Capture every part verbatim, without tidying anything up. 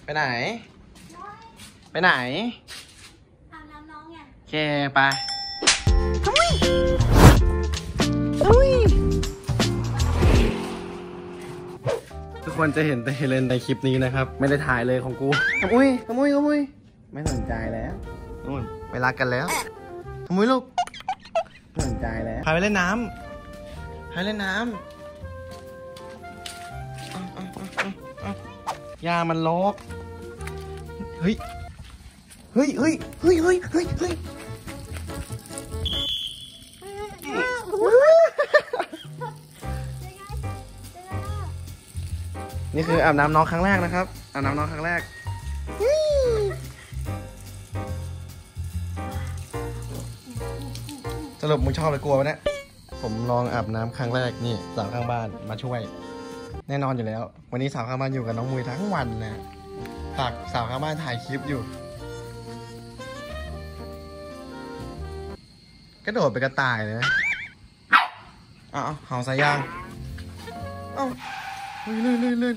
ไปไหนไปไหนอาบน้ำน้องไงโอเคไปอุ้ยอุ้ยทุกคนจะเห็นแต่เฮเลนในคลิปนี้นะครับไม่ได้ถ่ายเลยของกูขมุยขมุยขมุยไม่สนใจแล้วนู่นไปรักกันแล้วขมุยลูกไม่สนใจแล้วพาไปเล่นน้ำพาเล่นน้ำยามันลกเฮ้ยเฮ้ยเฮ้ยเฮ้ยเฮ้ยเฮ้ยเฮ้ยนี่คืออาบน้ำน้องครั้งแรกนะครับอาบน้ำน้องครั้งแรกสรุปมึงชอบหรือกลัววะเนี่ยผมลองอาบน้ำครั้งแรกนี่สาวข้างบ้านมาช่วยแน่นอนอยู่แล้ววันนี้สาวข้างบ้านอยู่กับน้องมุยทั้งวันนะฝากสาวข้างบ้านถ่ายคลิปอยู่กระโดดไปกระต่ายเลยนะอ้าวเห่าสายยางอ้าวลื่นลื่นลื่น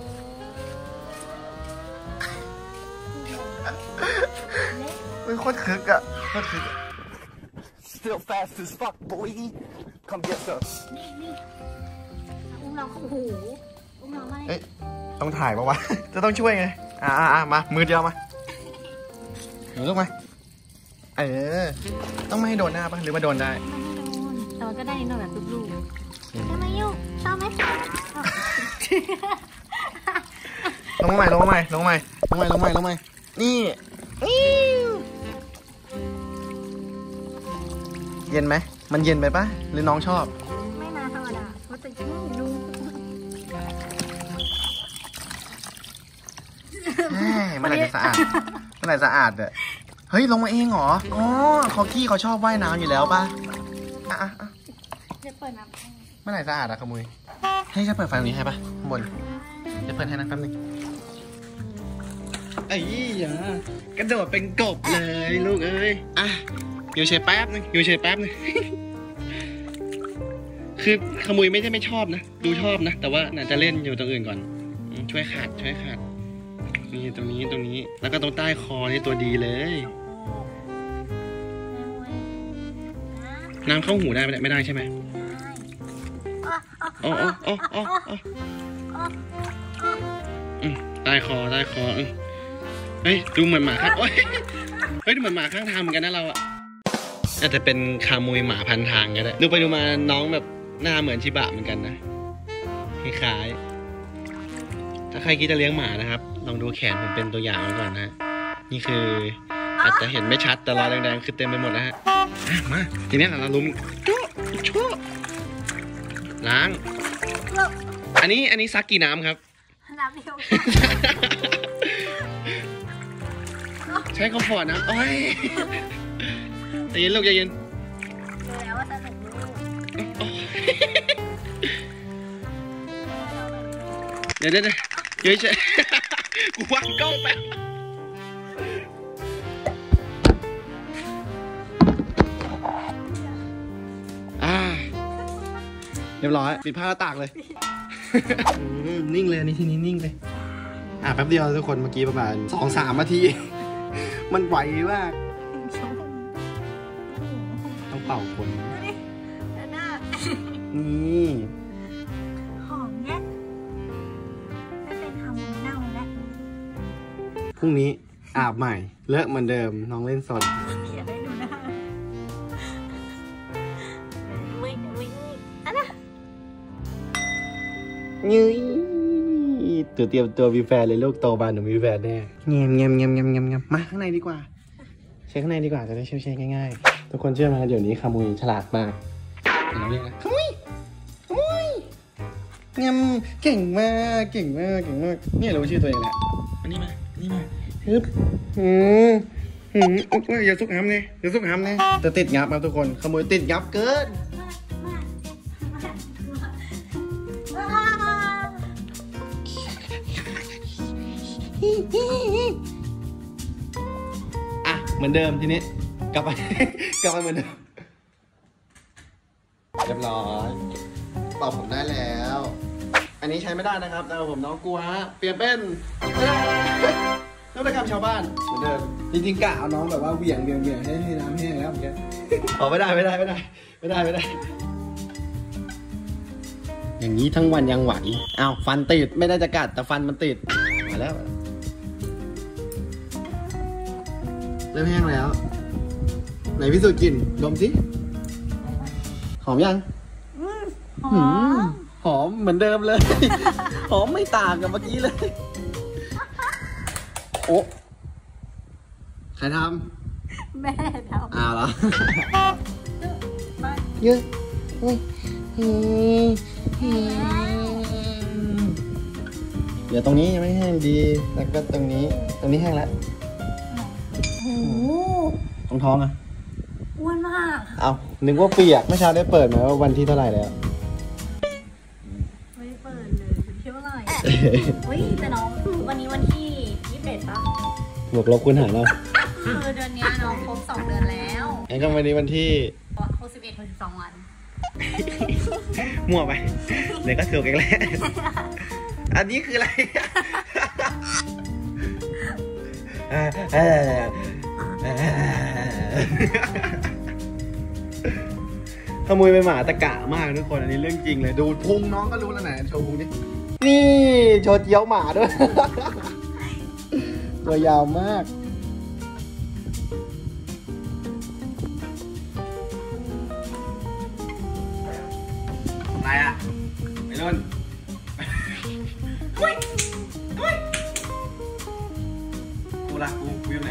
เฮ้ยโคตรคึกอะโคตรคึก Still fast as fuck boy Come get some นี่นี่อุ้มน้องเข้าหูอุ้มน้องมาเลยเอ้ยต้องถ่ายปะวะจะต้องช่วยไงอ่าอ่ามามือเดียวมาหนูลูกมาเออต้องไม่ให้โดนหน้าปะหรือมาโดนได้ไม่ให้โดนแต่ว่าก็ได้นิดหน่อยแบบลูกๆใช่ไหมยูชอบไหมลงมาใหม่ลงมาใหม่ลงมาใหม่ลงมาใหม่ลงมาใหม่ลงมาใหม่นี่เย็นไหมมันเย็นไปปะหรือน้องชอบไม่นาธรรมดาเพราะจะแค่ดูเมื่อไหร่จะสะอาดเมื่อไหร่สะอาดอะเฮ้ยลงมาเองเหรออ๋อเขาขี้เขาชอบว่ายน้ำอยู่แล้วปะอ่ะอ่ะอ่ะจะเปิดน้ำเมื่อไหร่สะอาดอะขโมยให้จะเปิดไฟตรงนี้ให้ปะข้างบนจะเปิดให้นะแป๊บนึงไอ้ย่ากระโดดเป็นกบเลยลูกเอ้ยอ่ะอยู่เฉยแป๊บนึงอยู่เฉยแป๊บนึงคือขโมยไม่ใช่ไม่ชอบนะดูชอบนะแต่ว่าน่าจะเล่นอยู่ตรงอื่นก่อนช่วยขาดช่วยขาดนี่ตรงนี้ตรงนี้แล้วก็ตรงใต้คอนี่ตัวดีเลยน้ำเข้าหูได้ไม่ได้ใช่ไหมอ๋ออ๋ออ๋ออ๋ออืมใต้คอใต้คอเฮ้ยดูเหมือนหมาข้างโอ้ยเฮ้ยดูเหมือนหมาข้างทางเหมือนกันนะเราอะอาจจะเป็นคามุยหมาพันทางก็ได้ดูไปดูมาน้องแบบหน้าเหมือนชิบะเหมือนกันนะคล้ายๆถ้าใครคิดจะเลี้ยงหมานะครับลองดูแขนผมเป็นตัวอย่างไว้ก่อนนะนี่คืออาจจะเห็นไม่ชัดแต่รอยแดงๆคือเต็มไปหมดแล้วฮะมาทีนี้เราลุ้มชั่วชั่วล้างอันนี้อันนี้ซักกี่น้ำครับน้ำเดียวใช้คอมฟอร์ตนะโอ้ยใจเย็นลูกใจเย็นแล้วว่าสนุกลูกเดี๋ยวเดี๋ยวเดี๋ยวเดี๋ยวเฉยกูวางกล้องแป๊บอ่าเรียบร้อยปิดผ้าแล้วตากเลยนิ่งเลยนี่ทีนี้นิ่งเลยอ่ะแป๊บเดียวทุกคนเมื่อกี้ประมาณสองสามนาทีมันไหวมากต้องเป่าคนนี่หอมเนี่ยไม่เป็นทำเน่าแล้วพรุ่งนี้อาบใหม่เลอะเหมือนเดิมน้องเล่นสดอย่าได้ดูหน้าไม่ไม่อันน่ะยืยตัวเตรียมตัวมีแฟนเลยลูกโตบานหนูมีแฟนแน่เงียบเงียบเงียบเงียบเงียบเงียบมาข้างในดีกว่าเช็คข้างในดีกว่าจะได้เช็คเช็คง่ายๆทุกคนเชื่อไหมเดี๋ยวนี้ขโมยฉลาดมากเห็นเราเรียกนะขโมยขโมยเงียบเก่งมากเก่งมากเก่งมากนี่รู้ชื่อตัวเองแหละอันนี้มาอันนี้มาฮึบหืมหืมอุ๊ยอย่าซุกห้ำเนี่ยอย่าซุกห้ำเนี่ยจะติดงับครับทุกคนขโมยติดงับเกินอ่ะเหมือนเดิมทีนี้กลับไปกลับไปเหมือนเดิมเรียบร้อยเป่าผมได้แล้วอันนี้ใช้ไม่ได้นะครับแต่ผมน้องกลัวฮะเปลี่ยนเป็นนวัตกรรมชาวบ้านเหมือนเดิมจริงๆกะเอาน้องแบบว่าเหวี่ยงเบี่ยงเบี่ยงให้ให้น้ำแห้งแล้วเหมือนกันอ๋อไม่ได้ไม่ได้ไม่ได้ไม่ได้ไม่ได้อย่างนี้ทั้งวันยังไหวอ้าวฟันติดไม่ได้จะกัดแต่ฟันมันติดมาแล้วเริ่มแห้งแล้วไหนพิสูจน์กลิ่นดมสิหอมยังหอมหอมเหมือนเดิมเลย หอมไม่ต่างกับเมื่อกี้เลย โอ้ใครทแม่ทำำอ้าวเหรอไปเยอะเดี๋ยวตรงนี้ยังไม่แห้งดีแล้วก็ตรงนี้ตรงนี้แห้งแล้วโอ้โหตรงท้องอ่ะอ้วนมากเอานึกว่าเปียกเมื่อเช้าได้เปิดไหมว่าวันที่เท่าไหร่แล้วไม่ได้เปิดเลยเที่ยวไหร่เฮ้ยแต่น้องวันนี้วันที่ยี่สิบเอ็ดปะบวกลบคูณหารเราคือเดือนนี้น้องครบสองเดือนแล้วงั้นก็วันนี้วันที่ครบสิบเอ็ดถึงสิบสองวันมั่วไปเดี๋ยวก็ถูกอีกแล้ว อันนี้คืออะไรขโมยไปหมาตะกะมากทุกคนอันนี้เรื่องจริงเลยดูพุงน้องก็รู้แล้วไหนโชว์พุงดินี่โชว์เจียวหมาด้วย ตัวยาวมากอะไรอ่ะไปรุ่นกูละกูกูอยู่ไหน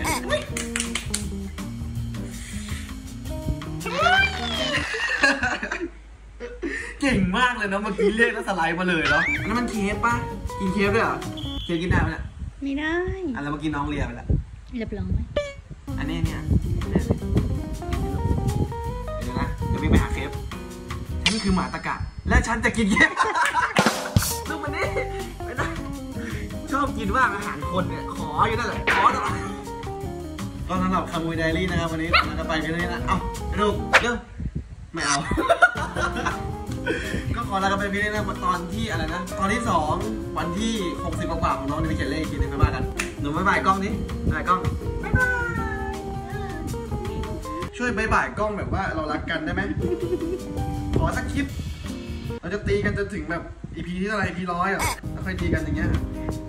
เก่งมากเลยนะเมื่อกี้เรียกแล้วสไลด์มาเลยเหรออันนั้นมันเคฟป่ะกินเคฟด้วยเหรอเคฟกินได้ไหมเนี่ยไม่ได้อันแล้วเมื่อกี้น้องเลียไปแล้วเรียบร้อยอันนี้เนี่ยเดี๋ยวนะเดี๋ยววิ่งไปหาเคฟฉันคือหมาตะกะและฉันจะกินเคฟลูกมันนี่ไปนะชอบกินมากอาหารคนเนี่ยขออยู่นั่นแหละขอตลอดก็สำหรับคามูยไดรี่นะครับวันนี้เราจะไปกันเลยนะเอ้าลูกเร็วไม่เอา ก็ขอลากันไปพี่นี่นะตอนที่อะไรนะตอนที่สองวันที่หกสิบกว่าของน้องนี่ไปเขียนเลขอีกทีนึงไปบ้านกันหนูบ๊ายบายกล้องนี้บ๊ายบายกล้องบ๊ายบายช่วยบ๊ายบายกล้องแบบว่าเรารักกันได้ไหมขอสักคลิปเราจะตีกันจนถึงแบบ อี พี ที่เท่าไหร่ อี พี ร้อยอ่ะแล้วค่อยตีกันอย่างเงี้ย